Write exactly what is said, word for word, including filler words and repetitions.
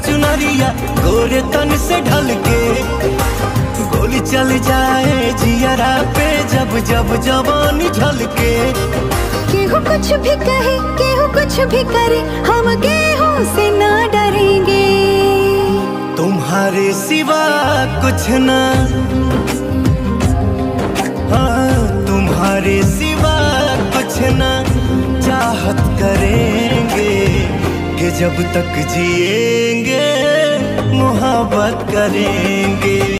चुनरिया गोरे तन से ढल के, गोली चल जाए जियरा पे जब जब जवानी झलके। केहू कुछ भी कहे केहू कुछ भी करे, हम गेहूं से ना डरेंगे। तुम्हारे सिवा कुछ ना, हाँ तुम्हारे सिवा कुछ ना चाहत करेंगे, कि जब तक जिएंगे मोहब्बत करेंगे।